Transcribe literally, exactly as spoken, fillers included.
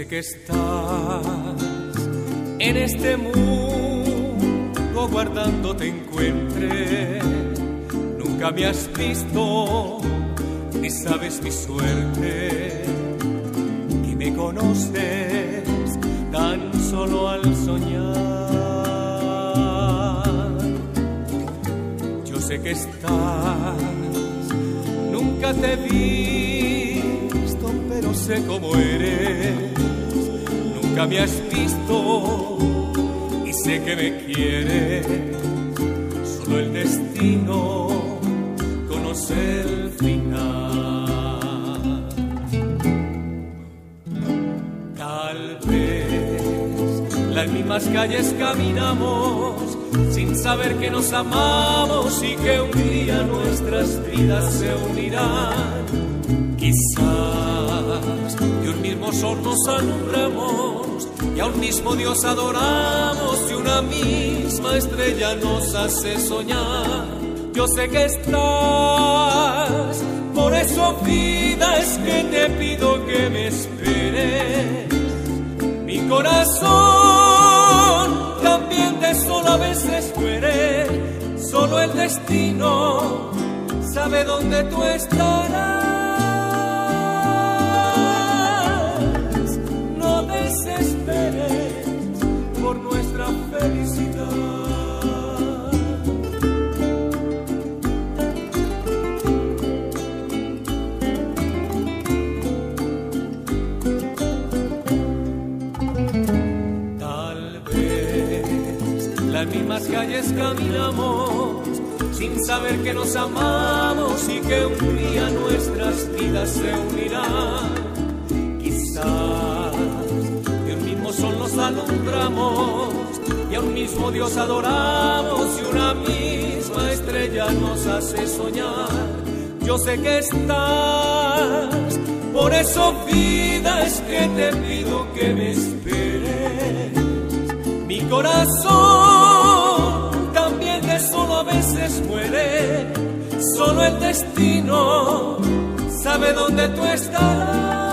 sé que estás en este mundo guardando te encuentre. Nunca me has visto ni sabes mi suerte, y me conoces tan solo al soñar. Yo sé que estás, nunca te he visto, pero sé cómo eres. Nunca me has visto y sé que me quieres. Solo el destino conoce el final. Tal vez las mismas calles caminamos sin saber que nos amamos y que un día nuestras vidas se unirán. Quizás de un mismo sol nos alumbramos y a un mismo Dios adoramos y una misma estrella nos hace soñar. Yo sé que estás, por eso vida es que te pido que me esperes. Mi corazón también de solo a veces muere, solo el destino sabe dónde tú estarás. No desesperes por nuestra felicidad. Las mismas calles caminamos sin saber que nos amamos y que un día nuestras vidas se unirán. Quizás de un mismo sol nos alumbramos y a un mismo Dios adoramos y una misma estrella nos hace soñar. Yo sé que estás, por eso vida es que te pido que me esperes. Mi corazón también de solo a veces muere, solo el destino sabe dónde tú estarás.